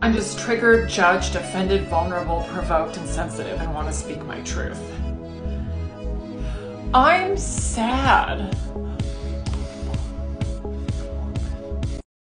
I'm just triggered, judged, offended, vulnerable, provoked, and sensitive, and want to speak my truth. I'm sad.